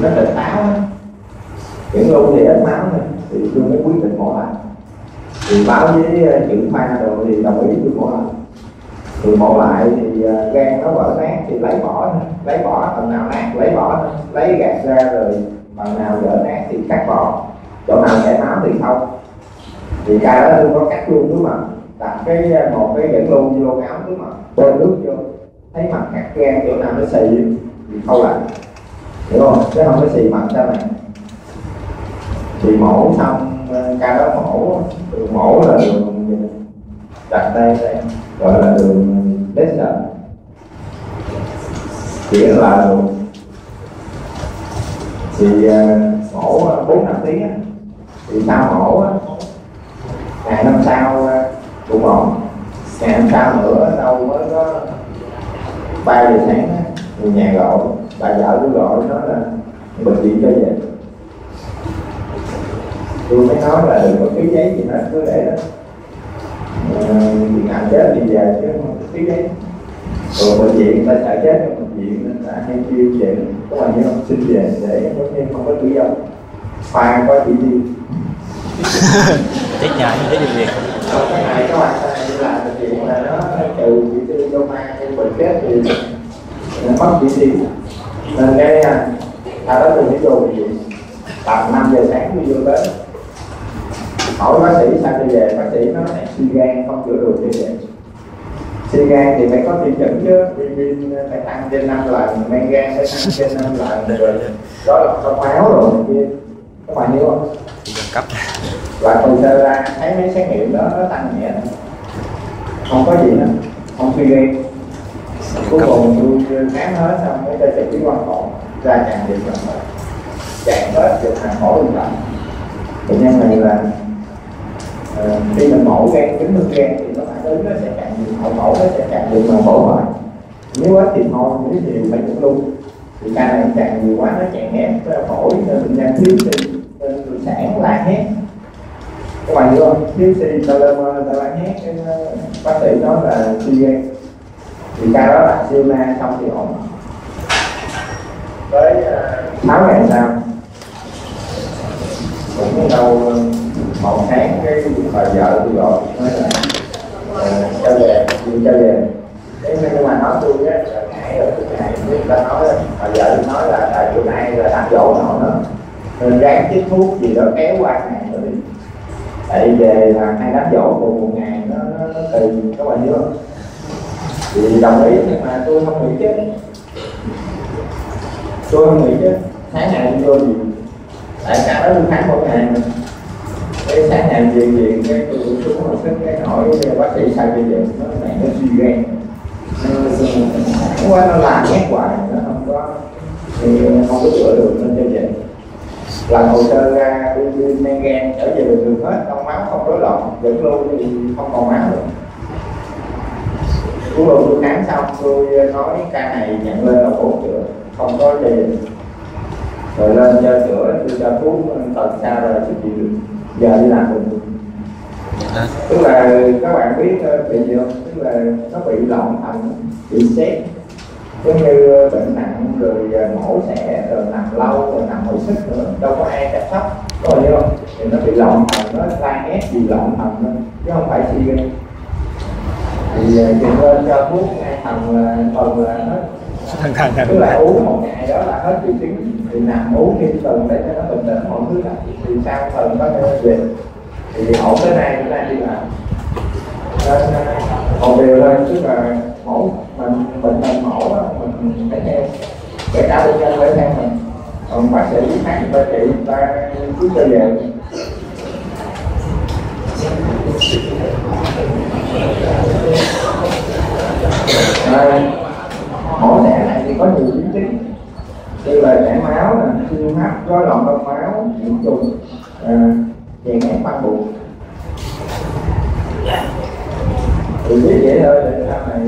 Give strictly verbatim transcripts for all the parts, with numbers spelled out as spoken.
nó tỉnh táo á, những luôn thì ít máu thôi thì tôi mới quyết định mổ lại. Thì báo với trưởng khoa rồi thì đồng ý tôi mổ lại. Thì mổ lại thì gan nó vỡ nát thì lấy bỏ, lấy bỏ phần nào nát lấy bỏ, lấy gạt ra rồi phần nào vỡ nát thì cắt bỏ, chỗ nào chảy máu thì không. Thì ca đó tôi có cắt luôn đúng không, đặt cái một cái dẫn luôn vô áo đúng không, bơm nước vô, thấy mặt cắt gan chỗ nào nó xì thì khâu lại, hiểu không, chứ không có xì mặt ra này. Thì mổ xong ca đó mổ, đường mổ là đường đặt đây, đây gọi là đường Dexter, chỉ là đường thì mổ bốn năm tiếng á. Thì sau mổ ngày năm sau cũng ổn, ngày năm sau nữa đâu mới có ba giờ sáng á, người nhà gọi, bà vợ tôi gọi nói là bệnh viện cho về. Tôi mới nói là đừng có ký giấy gì hết, cứ để đó bị ngại chết thì về chứ không có ký giấy. Rồi bệnh viện ta sợ chết trong bệnh viện nên là hay kêu về, có bao nhiêu học sinh về để có thêm không có tử vong. Khoa có chỉ đi chết nhà như thế điều việc. Cái này các bạn làm bệnh viện là nó trừ chỉ tiêu cho ma hay bệnh chết thì nó mất chỉ tiêu. Nên cái ta đó tôi đi vô bệnh viện tầm năm giờ sáng tôi vô tới hỏi bác sĩ sao tôi về, bác sĩ nói này suy gan không chữa được thì về. Suy gan thì phải có tiêu chuẩn chứ, vitamin phải tăng trên năm lần, men gan phải tăng trên năm lần rồi đó là trong máu rồi kia, các bạn hiểu không? Cấp và từ sơ ra thấy mấy xét nghiệm đó nó tăng nhẹ, không có gì nữa, không suy gan. Cuối cùng tôi khám hết xong mới cho chạy trí quan phổi ra tràn điện rồi chạy hết được hàng phổi luôn lại. Bệnh nhân này là uh, khi mình mổ gan, kính mưng gan thì nó phản ứng nó sẽ cạn nhiều, hậu mổ nó sẽ cạn nhiều mà phổi hoài. Nếu ít thì thôi, nếu nhiều phải cũng luôn. Thì ca này cạn nhiều quá nó chèn ép phổi nên bệnh nhân thiếu oxy, nên sản la hét. Các bạn hiểu không? Thiếu oxy ta lên ta la hét, cái bác sĩ nói là suy gan. Thì ca đó là siêu na xong thì ổn. Tới sáu ngày sau cũng đâu một tháng cái bà vợ tôi gọi nói là cho về, cho về. Thế nhưng mà nói tôi á là ngại rồi, tôi ngại, người ta nói bà vợ tôi nói là tại bữa nay là đặt dỗ nọ nữa nên ráng chích thuốc gì đó kéo qua ngày nữa đi. Tại về là hai đám dỗ cùng một ngày nó, nó, nó tùy, các bạn hiểu không? Thì đồng ý nhưng mà tôi không nghĩ chứ, tôi không nghĩ chứ sáng ngày tôi vô gì tại cả đó tôi khám mỗi ngày mà cái sáng ngày về về cái tôi xuống hồi sức cái hỏi bác sĩ sao bây giờ nó này nó suy gan nó quá nó làm nhét hoài nó không có thì không có chữa được nên cho vậy làm hồ sơ ra tôi men gan trở về bình thường hết, trong máu không rối loạn, dẫn luôn thì không còn máu nữa. Cuối cùng tôi khám xong tôi nói ca này nhận lên là phẫu chữa không có gì rồi lên cho chữa, tôi cho thuốc tận xa rồi chữa trị được, giờ đi làm bình thường. Tức là các bạn biết bị gì không? Tức là nó bị loạn thần, bị xét, giống như bệnh nặng rồi mổ xẻ rồi nằm lâu rồi nằm hồi sức nữa, đâu có ai chăm sóc, có hiểu không? Thì nó bị loạn thần, nó la hét vì loạn thần thôi chứ không phải suy gan. Thì truyền lên cho thuốc ngay thần là phần là hết, tức là uống một ngày đó là hết triệu chứng, thì nằm uống thêm tuần để cho nó bình tĩnh mọi thứ lại, thì sau tuần có thể về. Thì ổn tới nay chúng ta đi làm một điều thôi, tức là mổ mình bệnh mình mổ đó, mình phải theo để cả bệnh nhân phải theo mình, còn bác sĩ khác người ta trị người ta cứ cho về. À, mổ xẻ này thì có nhiều biến chứng như là chảy máu, siêu hấp, rối loạn đông máu, nhiễm trùng, chèn ép ban bụng. Thì biết vậy thôi để sau này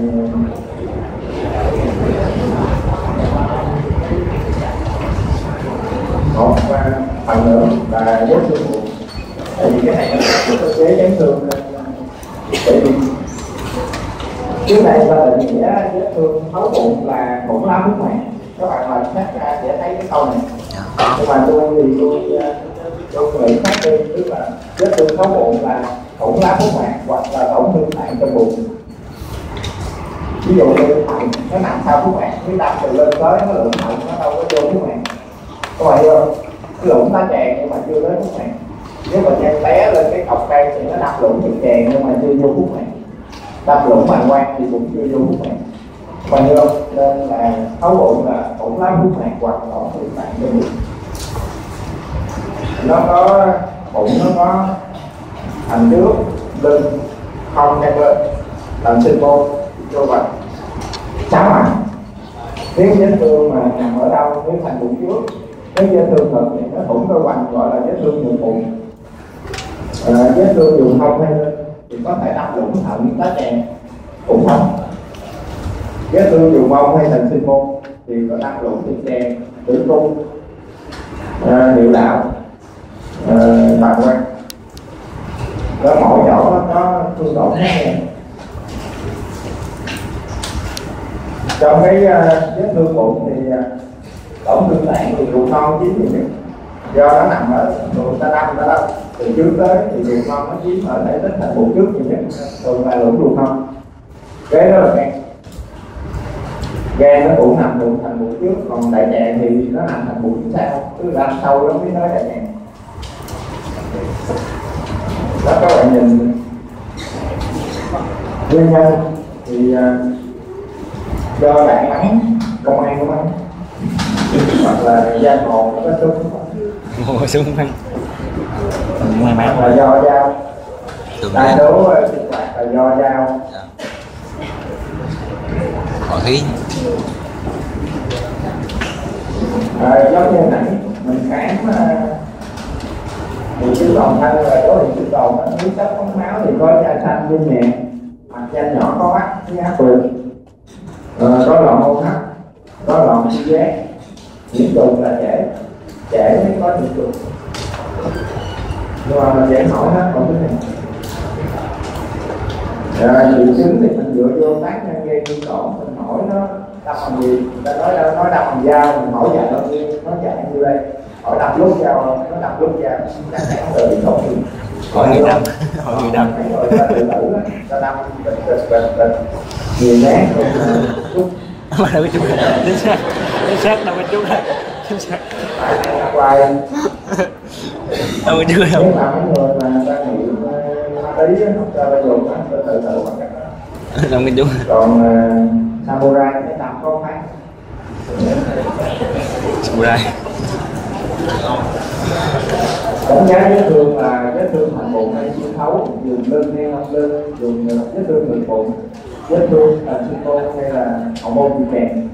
một phần nữa là vết thương bụng. Tại vì cái này nó có chế chấn thương để đi. Trước đây ta định nghĩa vết thương thấu bụng là cũng lá huyết màng, các bạn mà xét ra sẽ thấy cái câu này. Dạ, có. Nhưng mà tôi thì tôi tôi nghĩ khác đi, tức là vết thương thấu bụng là thủng lá phúc mạc hoặc là tổn thương tạng trong bụng. Ví dụ như thận nó nằm sau phúc mạc, cái đâm từ lên tới nó lụng thận nó đâu có vô phúc mạc, các bạn hiểu không? Cái lũng tá tràng nhưng mà chưa tới phúc mạc. Nếu bệnh nhân té lên cái cọc cây thì nó đập lũng trực tràng nhưng mà chưa vô phúc mạc, đập lũng bàng quang thì cũng chưa vô phúc mạc, các bạn hiểu không? Nên là thấu bụng là thủng lá phúc mạc hoặc tổn thương tạng trong bụng. Nó có bụng, nó có thành trước lưng không ngang lên làm sinh môn cho bệnh cháo mặt. Nếu vết thương mà nằm ở đâu, nếu thành bụng trước, nếu vết thương ngực thì nó thủng cơ hoành gọi là vết thương vùng bụng. À, vết thương vùng hông hay lên thì có thể đâm lũng thận tá tràng cũng không. Vết thương vùng mông hay thành sinh môn thì có đâm lũng trực tràng, tử cung, à, niệu đạo, à, bàng quang. Đó, mỗi chỗ nó có thương tổn khác nhau. Trong cái uh, vết thương bụng thì uh, tổn thương tạng thì ruột non chiếm nhiều nhất, do nó nằm ở ruột ta đâm đó đâu từ trước tới thì ruột non nó chiếm ở thể tích thành bụng trước nhiều nhất, thường là lũng ruột non. Cái đó là gan, gan nó cũng nằm bụng thành bụng trước, còn đại tràng thì nó nằm thành bụng sau, tức là đâm sâu đó mới nói đại tràng. Đó, các bạn nhìn nguyên nhân thì uh, do bạn bắn công an của bắn hoặc là da mồ nó có súng Mồ súng bắn may mắn là do dao, đa số sinh hoạt là do dao. Khỏi khí. À, giống như nãy mình khám thì cái toàn thân là có hiện cái toàn nếu sắp bóng máu thì có da xanh trên nhẹ, mặt da nhỏ có mắt với áp lực, ờ, có lò hô hấp, có lò chi giác, nhiễm trùng là trễ trễ mới có nhiễm trùng. Nhưng mà mình dễ hỏi hết còn cái này. Rồi triệu chứng thì mình dựa vô tác nhân gây viêm tổn, mình hỏi nó đâm bằng gì, người ta nói đâu nói đâm bằng dao, mình hỏi dài bao nhiêu, nó chạy như đây, hỏi đập lúc dao, nó đập lúc dao, chắc chắn là bị tổn thương. Hỏi người đâm, hỏi người đâm. Rồi ta tự tử á, ta đâm bịch bịch bịch bịch nhiều nát rồi chút. Mà đâu có chút này, chính xác, chính xác đâu có chút này, chính xác. Hoài đâu có chút đâu. Nếu mà mấy người mà ta nghĩ ma túy á, không cho ta dùng á, ta tự tử bằng cách đó. Đâu có chút. Còn uh, samurai cái tầm có phát. Samurai. Đánh giá vết thương là vết thương thành bụng hay xuyên thấu, dùng lưng hay không lưng, dùng vết thương ngực bụng, vết thương thành sinh môn hay là hậu môn bị kèm.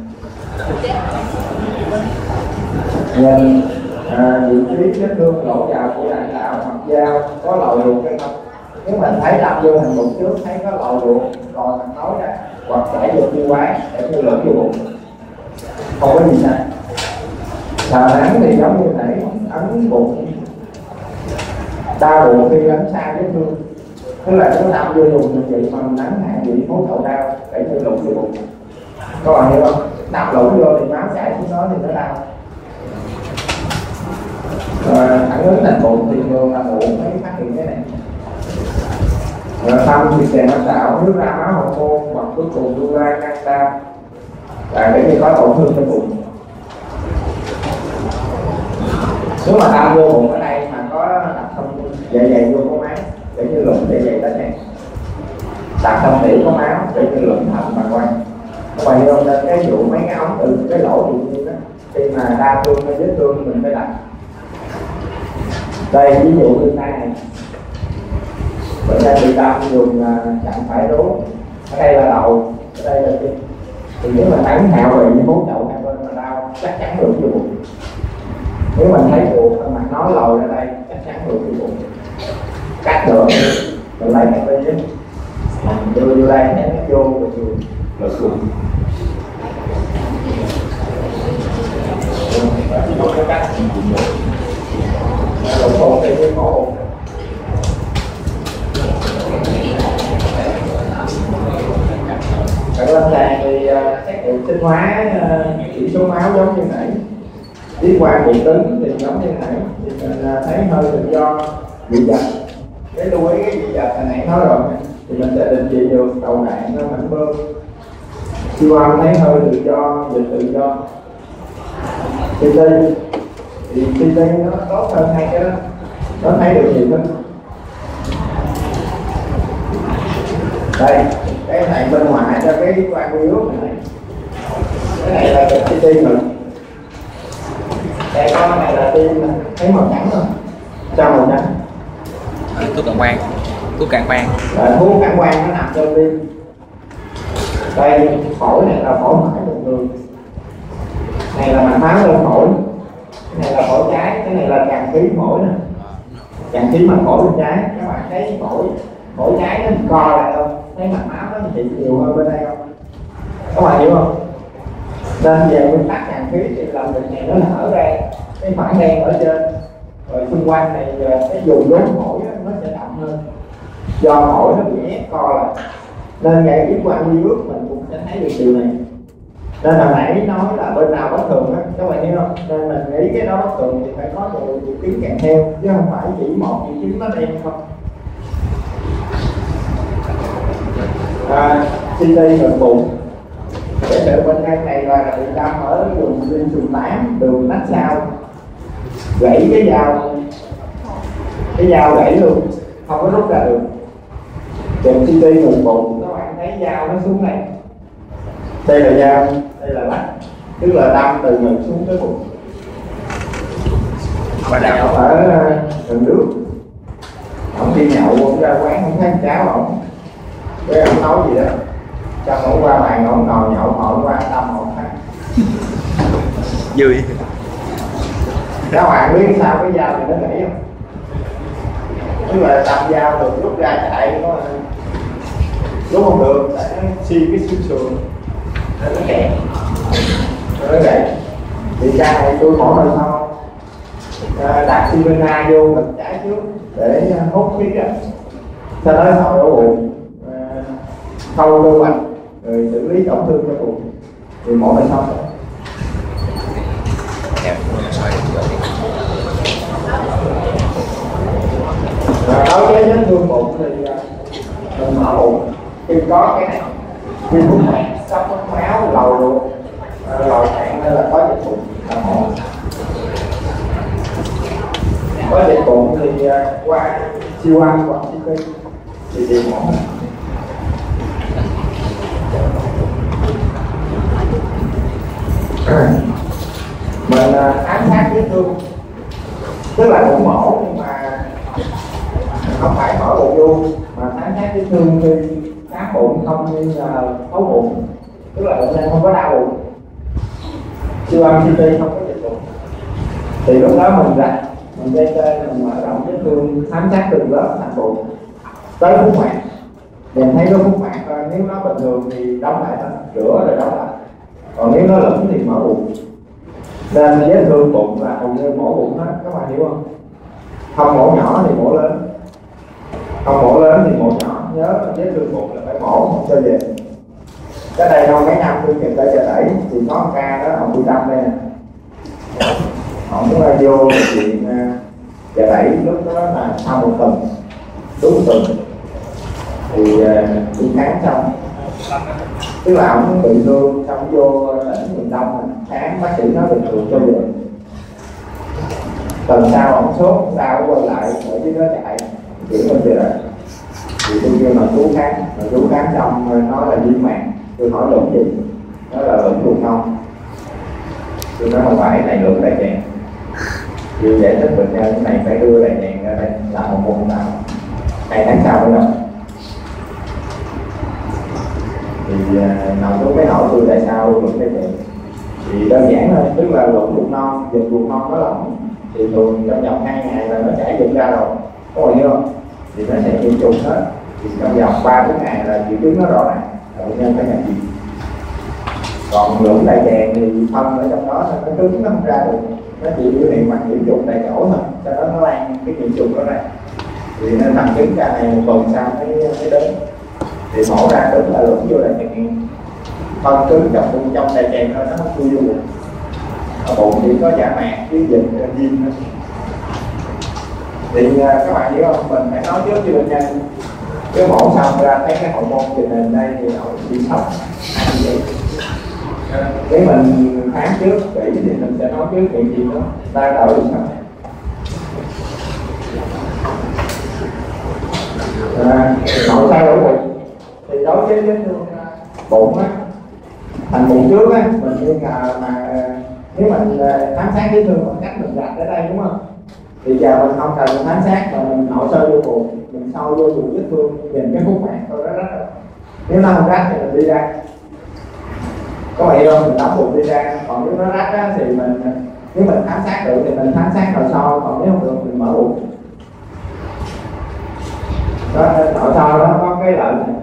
Nhìn à, vị trí vết thương lỗ vào của đại đạo hoặc dao có lòi ruột hay không. Nếu mình thấy đâm vô thành bụng trước thấy có lòi ruột còn thằng nói ra hoặc chảy vô tiêu hóa để như lẫn vô bụng, không có gì sai. Sờ nắng thì giống như nãy ấn bụng, đau bụng khi ấn xa vết thương, tức là nếu đâm vô vùng như vậy mà mình ấn hạ vị mối thầu đau để như lũng vô bụng, các bạn hiểu không? Đâm lũng vô thì máu chảy xuống đó thì nó đau. Rồi phản ứng thành bụng thì thường là bụng mới phát hiện cái này. Rồi tâm thì kèm âm đạo, nước ra máu hậu môn hoặc cuối cùng lưu lai căng đau là để như có tổn thương trong bụng. Nếu mà đau vô bụng ở đây mà có đặt thông dạ dày vô có máu để như lũng dạ dày tới này, đặt thông tỉ có máu để như lũng thận bàng quang. Các bạn hiểu không? Nên cái vụ mấy cái ống từ cái lỗ tự nhiên đó, khi mà đa thương hay vết thương mình phải đặt. Đây ví dụ như tay này, bệnh nhân bị đâm dùng chặn phải đố, ở đây là đầu, ở đây là tim. Thì nếu mình ấn hạ vị như bốn chậu hai bên mà đau chắc chắn được vô bụng. Nếu mình thấy ruột mặt nó lồi ra đây chắc chắn được vô bụng. Cắt được mình lấy cái bên chứ đưa vô đây thấy nó vô rồi vô lực bụng. Một cái cách lỗ cổ thì cái cổ ở lên sàn thì uh, xét nghiệm sinh hóa chỉ số máu giống như nãy, đi qua điện tính thì giống như nãy, thì mình thấy hơi tự do dị vật. Cái lưu ý cái dị vật hồi nãy nói rồi, thì mình sẽ định vị được đầu đạn nó mảnh bơm. Siêu âm thấy hơi tự do, dịch tự do. xê tê thì xê tê nó tốt hơn hai cái đó, nó thấy được nhiều hơn. Đây, cái này bên ngoài cho cái quan virus này, cái này là cái tim rồi. Đây con này là tim, thấy màu trắng không? Sao màu trắng? Thuốc cản quang, thuốc cản quang. Là thuốc cản quang nó nằm trong tim. Đây phổi này là phổi phải một người, này là mạch máu lên phổi, cái này là phổi trái, cái này là tràn khí phổi nè, tràn khí mạch phổi bên trái. Các bạn thấy phổi phổi trái nó co lại không? Thấy mạch máu nó chỉ nhiều hơn bên đây không? Các bạn hiểu không? Nên về nguyên tắc tràn khí thì lòng ngực này nó nở ra, cái khoảng đen ở trên, rồi xung quanh này cái vùng vốn phổi nó sẽ đậm hơn, do phổi nó bị ép co lại. Nên ngày cái quan virus mình cũng sẽ thấy được điều này. Nên hồi nãy nói là bên nào bất thường á, các bạn hiểu không? Nên mình nghĩ cái đó bất thường thì phải có nhiều triệu chứng kèm theo, chứ không phải chỉ một triệu chứng nó đen không. À, xê tê ngực bụng. Cái sự bên đây này là bị đâm ở vùng liên sườn tám, đường nách sau, gãy cái dao, cái dao gãy luôn, không có rút ra được. Chụp xê tê ngực bụng, các bạn thấy dao nó xuống này. Đây là dao, đây là lách, tức là đâm từ ngực xuống tới bụng. Và nhậu ở gần nước, ông đi nhậu ông ra quán không thấy cháo ổng, cái ông nói gì đó, xong ông qua bàn ông ngồi nhậu họ qua tâm một phát. Vui. Các bạn biết sao cái dao thì nó gãy không? Tức là đâm dao được rút ra chạy nó rút không được, tại nó xi cái xương sườn nó kẹt, nó gãy. Thì ca này tôi mổ hơi không đặt Sivena vô ngực trái trước để hút khí ra, sau đó thổi ở bụng, khâu cơ hoành rồi xử lý tổn thương cho bụng thì mổ hơi xong rồi. Đối với vết thương bụng thì mình mở bụng khi có cái này viêm phúc mạc, sắp mất máu, lầu ruột, lầu thận hay là có dịch bụng là mổ. Có dịch bụng thì qua siêu âm hoặc xê tê thì tìm mổ. Mình ám sát vết thương, tức là cũng mổ nhưng mà không phải mở bụng vô, mà ám sát vết thương khi khám bụng không như là thấu bụng, tức là bệnh nhân không có đau bụng, siêu âm xê tê không có dịch bụng, thì lúc đó mình rạch, mình dây tê, mình mở rộng vết thương, ám sát từng lớp thành bụng tới phúc mạc. Mình thấy có phúc mạc thôi, nếu nó bình thường thì đóng lại thôi, rửa rồi đóng lại, còn nếu nó lẫn thì mở bụng. Nên vết thương bụng là hầu như mổ bụng hết, các bạn hiểu không? Không mổ nhỏ thì mổ lớn, không mổ lớn thì mổ nhỏ. Nhớ vết thương bụng là phải mổ, không cho về. Cái đây đâu mấy năm tôi kiểm tra giờ đẩy thì có một ca đó ông bị đâm đây nè, ông cũng là vô chuyện giờ đẩy lúc đó là sau một tuần, đúng một tuần thì tôi khám xong, tức là ông bị thương xong vô tỉnh miền Đông khám, bác sĩ nói bình thường cho về. Tuần sau ông sốt, sau quay lại ở dưới đó chạy chuyển lên về rồi, thì tôi kêu mà cứu khám, mà cứu khám xong nói là viêm mạc. Tôi hỏi lũng gì, nó là lũng ruột non. Tôi nói không phải, này lũng đại tràng. Tôi giải thích bệnh nhân cái này phải đưa đại tràng ra đây làm một môn nào hai tháng sau mới đâu. Thì uh, nào tôi mới hỏi tôi tại sao lũng đại tràng, thì đơn giản thôi, tức là lũng ruột non, dịch ruột non nó lỏng thì thường trong vòng hai ngày là nó chảy dụng ra rồi, có bao nhiêu không? Thì nó sẽ nhiễm trùng hết, thì trong vòng ba bốn ngày là triệu chứng nó rõ ràng, là bệnh nhân phải nhập viện. Còn lũng đại tràng thì phân ở trong đó nó cứng, nó không ra được, nó chỉ biểu hiện mặt nhiễm trùng tại chỗ thôi, cho đó nó lan cái nhiễm trùng đó ra, thì nên thằng chứng ca này một tuần sau mới mới đến, thì mổ ra đúng là lũng vô đại tràng. phân cứng trong bụng, trong đại tràng thôi, nó không chui vô bụng. Ở bụng chỉ có giả mạc cái dịch viêm thôi. Thì các bạn hiểu không, mình phải nói trước với bệnh nhân cái mổ xong ra thấy cái hậu môn truyền hình đây thì họ bị sốc cái mình khám trước kỹ thì mình sẽ nói trước chuyện gì đó ta đỡ được sao. À, nội soi lỗ bụng thì đối với vết thương bụng á, thành bụng trước á, mình nghi ngờ mà nếu mình khám sát vết thương bằng cách mình đặt ở đây đúng không, thì giờ mình không cần khám sát mà mình nội soi vô bụng, mình soi vô bụng vết thương nhìn cái khúc mạng thôi, nó rách rồi. Nếu nó không rách thì mình đi ra, có vậy không, mình đóng bụng đi ra. Còn nếu nó rách á, thì mình nếu mình khám sát được thì mình khám sát nội soi, còn nếu không được mình mở bụng. Đó, nội soi đó có cái lợi này,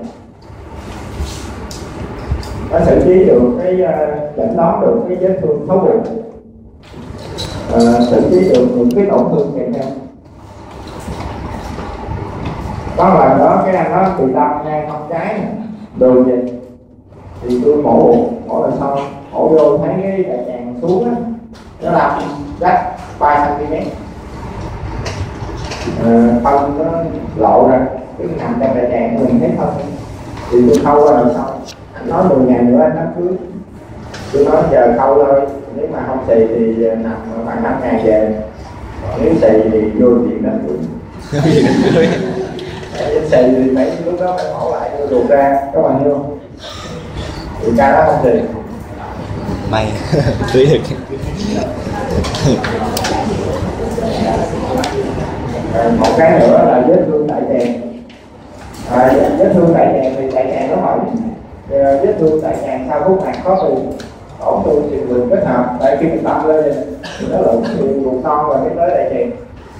nó xử trí được cái chẩn đoán được cái vết thương thấu bụng, uh, xử trí được những cái tổn thương kèm theo. Có lần đó cái anh đó bị đâm ngang hông trái đường gì thì tôi mổ bụng, mổ là sao mổ vô thấy cái đại tràng xuống á, nó làm rách ba xăng ti mét, phân nó lộ ra cái nằm trong đại tràng mình thấy không, thì tôi khâu qua rồi sau. Anh nói mười ngày nữa anh đám cưới, tôi nói giờ khâu thôi, nếu mà không xì thì nằm khoảng năm ngày về, còn nếu xì thì vô chuyện đám cưới. Xì thì phải lúc đó phải mổ lại ruột ra, các bạn hiểu không? Thì ca đó không xì may cưới được. Một cái nữa là vết thương đại tràng. À, vết thương đại tràng thì đại tràng nó hỏi vết thương đại tràng sau khúc mạc có từ tổn thương thì đường kết hợp, tại khi mình đâm lên thì nó lộn từ ruột non và cái tới đại tràng.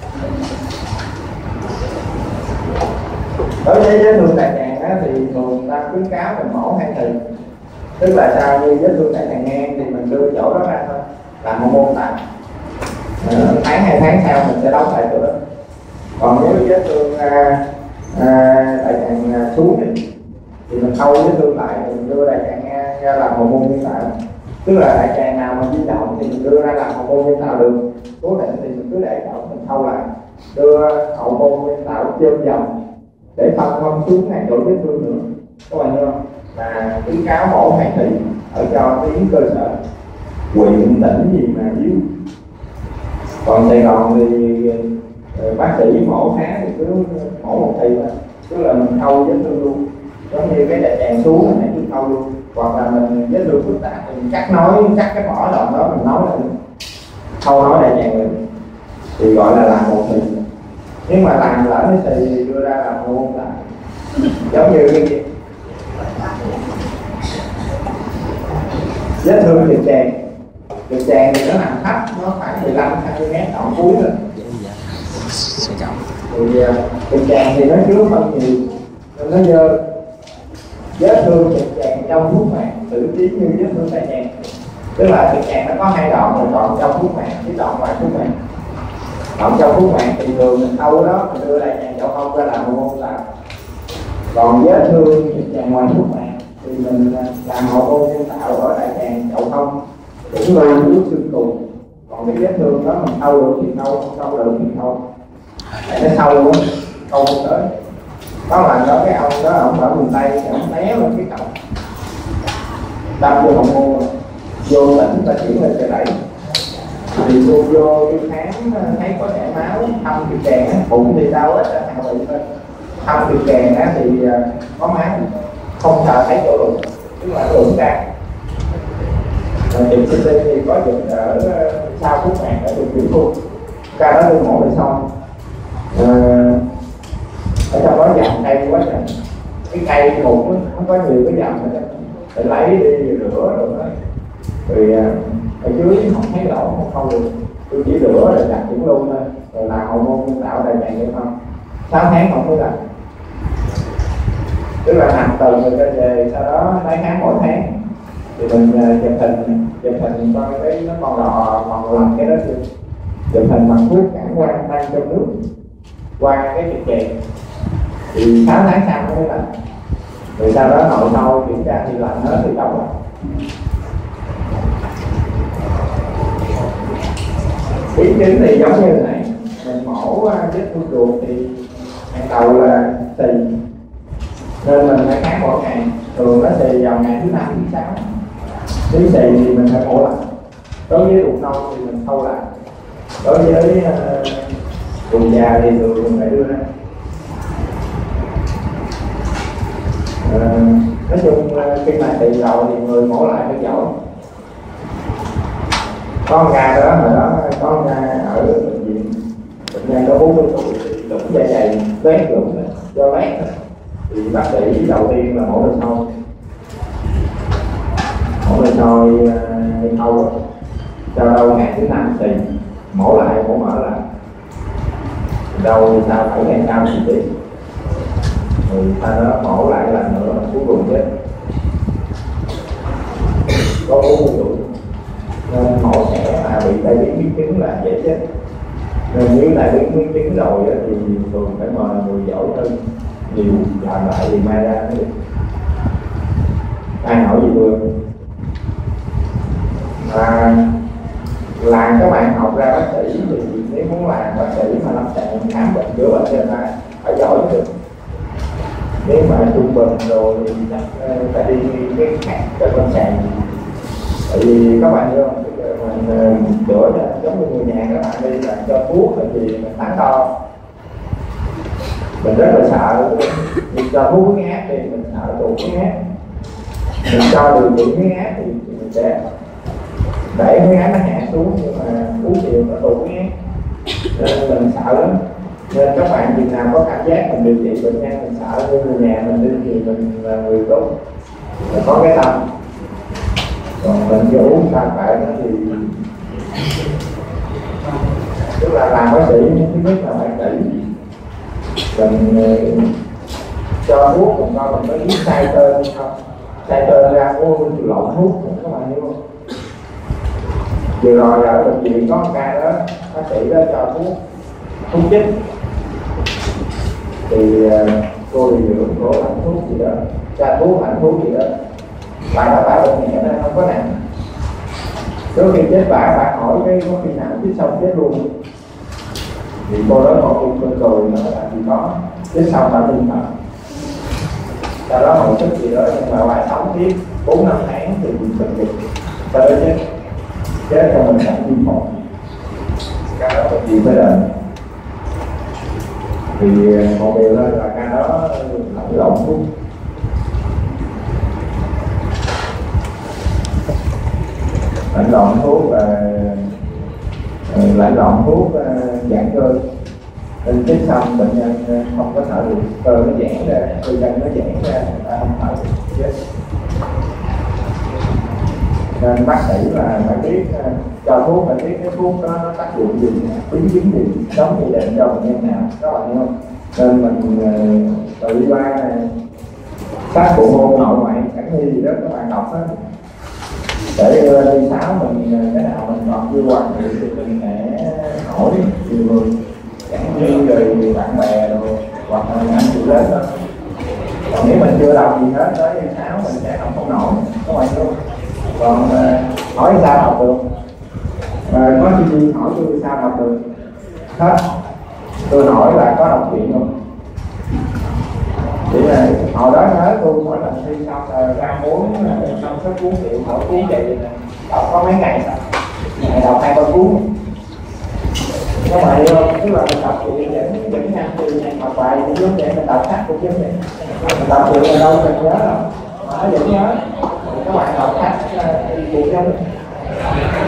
Đối với vết thương đại tràng á, thì thường ta khuyến cáo mình mổ hai thịt, tức là sao, như vết thương đại tràng ngang thì mình đưa chỗ đó ra thôi, làm một môn tạm, à, tháng hai tháng sau mình sẽ đóng lại chỗ đó. Còn nếu vết thương à, à, đại tràng xuống thì, thì mình khâu vết thương lại, mình đưa đại tràng ngang ra làm một môn nhân tạo, tức là đại tràng nào mà di động thì mình đưa ra làm một môn nhân tạo được, cố định thì mình cứ để chỗ mình khâu lại, đưa hậu môn nhân tạo trên vòng để phân không xuống ngay chỗ vết thương nữa, các bạn hiểu không? Là khuyến cáo mổ hai thị ở cho tuyến cơ sở huyện tỉnh gì mà yếu. Còn Sài Gòn thì bác sĩ mổ khá thì cứ mổ một thị mà, tức là mình khâu vết thương luôn, giống như cái đại tràng xuống mình hãy cứ khâu luôn, hoặc là mình vết thương phức tạp thì mình cắt nói cắt cái vỏ đoạn đó mình nói lại khâu nói đại tràng mình thì gọi là làm một thị. Nhưng mà làm lỡ cái thì đưa ra làm môn lại, giống như cái gì vết thương trực tràng, trực tràng thì nó nằm thấp, nó khoảng mười lăm xăng ti mét đoạn cuối rồi. Thì trực tràng thì nó chứa phân nhiều nên nó dơ. Vết thương trực tràng trong phút mạc xử trí như vết thương đại tràng, tức là trực tràng nó có hai đoạn, một đoạn trong phút mạc với đoạn ngoài phút mạc. Đoạn trong phút mạc thì thường mình khâu đó mình đưa đại tràng chậu không ra làm một môn tạo. Còn vết thương trực tràng ngoài phút mạc thì mình làm hậu môn nhân tạo ở đại tràng chậu không cũng nuôi nước xương cùng. Còn cái vết thương đó mình khâu được thì khâu, không khâu được thì khâu, tại nó sâu quá, khâu không tới. Có lần đó cái ông đó ông ở miền Tây, ông té lên cái cổng đâm vô hậu môn, vô tỉnh ta chuyển lên trời đẩy thì tôi vô đi khám thấy có chảy máu, thăm trực tràng á, bụng thì đau hết á, thằng bệnh thôi. Thăm trực tràng á thì có máu, không sợ thấy chỗ lụng, tức là lụng ra. Chụp xê tê thì có chụp ở sau phút mạc ở vùng tiểu khu, ca đó tôi mổ lại xong. À, ở trong đó dặm cây quá trời, cái cây một không có nhiều cái dặm nữa, phải lấy đi rửa rồi đó. Rồi ở dưới không thấy lỗ, không không được, tôi chỉ rửa rồi đặt cũng luôn thôi, rồi làm hậu môn nhân tạo đại tràng được không? sáu tháng không có làm, tức là nằm từ người ta về, sau đó tái khám mỗi tháng thì mình chụp hình, chụp hình coi cái nó còn lò còn làm cái đó chưa, chụp hình bằng thuốc cản quang đang trong nước qua cái trực tràng thì sáu tháng sau mới làm. Rồi sau đó nội soi kiểm tra thì làm hết thì đóng rồi. Biến chứng thì giống như thế này, mình mổ vết thương ruột thì hàng đầu là xì, nên mình phải khám mỗi ngày, thường nó xì vào ngày thứ năm thứ sáu. Nếu xì thì mình phải mổ lại. Đối với ruột non thì mình thâu lại, đối với uh, ruột già thì thường mình phải đưa ra. Uh, nói chung uh, khi mà xì rồi thì người mổ lại phải giỏi. Có một ngày đó hồi đó có một ngày ở bệnh viện, bệnh nhân có bốn mươi tuổi lũng dạ dày loét lũng do loét, thì bác sĩ đầu tiên là mổ nội soi, mổ nội soi thâu cho đâu ngày thứ năm thì mổ lại mổ mở lại đâu sao bảy ngày sau thì tiền, rồi sau đó mổ lại lần nữa cuối cùng chết, có bốn mươi tuổi. Nên mổ sẽ mà bị tai biến biến chứng là dễ chết. Nên nếu tai biến biến chứng rồi thì thường phải mời người giỏi hơn nhiều làm lại thì mai ra mới được. Ai hỏi gì tôi à, làm các bạn học ra bác sĩ thì nếu muốn làm bác sĩ mà lâm sàng khám bệnh chữa bệnh cho người ta phải giỏi được. Nếu mà trung bình rồi thì phải đi cái khác cho lâm sàng. Tại vì các bạn biết không, mình chữa giống như người nhà các bạn đi là cho thuốc hay gì mình tán đo, mình rất là sợ. Mình cho thuốc huyết áp thì mình sợ tụt huyết áp, mình cho đường điện huyết áp thì mình sẽ để huyết áp nó hạ xuống, nhưng mà uống nhiều nó tụt huyết áp nên mình sợ lắm. Nên các bạn chừng nào có cảm giác mình điều trị bệnh nhân mình sợ như người nhà mình đi thì mình là người tốt, mình có cái tâm. Còn mình cứ uống sao phải nó thì tức là làm bác sĩ thứ nhất là phải kỹ, mình cho thuốc mình coi mình có biết sai tên hay không, sai tên ra có mình lộn thuốc các bạn hiểu không. Vừa rồi ở bệnh viện có một ca đó bác sĩ đó cho thuốc thuốc chích thì cô điều dưỡng cô lãnh thuốc gì đó, cho thuốc lãnh thuốc gì đó bạn đã bảo bệnh nhẹ nên không có nặng. Trước khi chết bả bạn hỏi cái có khi nào chết xong chết luôn thì cô đó còn cũng cười cười nó là gì có chết xong là tinh thần. Sau đó hồi sức gì đó nhưng mà bạn sống tiếp bốn năm tháng thì mình bệnh được, sau đó chết chết cho mình sẵn tim phổi. Cái đó bệnh gì phải đền. Thì một điều đó là cái đó lẫn lộn thuốc. Lãnh lộn thuốc và lãnh lộn thuốc giãn cơ, nên chết xong bệnh nhân không có thở được, cơ nó giãn ra, cơ chân nó giãn ra, người ta không thở được, chết. Nên bác sĩ là phải biết cho thuốc, phải biết cái thuốc đó nó tác dụng gì, biến chứng gì, sống gì định cho bệnh nhân nào, các bạn hiểu không? Nên mình tự đi qua sát bộ môn nội ngoại cảnh nghi gì đó các bạn đọc hết. Để đi sáu mình cái nào mình còn chưa hoàn thiện thì mình sẽ hỏi nhiều người chẳng như rồi bạn bè rồi hoặc là anh chị lớn thôi. Còn nếu mình chưa đọc gì hết tới sáu mình sẽ học không nổi các bạn luôn. Còn uh, hỏi sao học được, uh, có chi gì hỏi tôi sao học được hết. Tôi hỏi là có đọc chuyện không, chỉ là hồi đó nhớ tôi mỗi lần thi xong là ra muốn xong sách cuốn triệu mỗi cuốn vậy đọc có mấy ngày rồi, ngày đọc hai ba cuốn. Các bạn hiểu không? Tức là mình đọc chuyện dẫn dẫn nhanh từ này học bài cũng giống vậy, mình đọc sách cũng giống vậy. Mình đọc chuyện là đâu cần nhớ đâu, mà nó vẫn nhớ. Các bạn đọc sách thì buộc cho mình.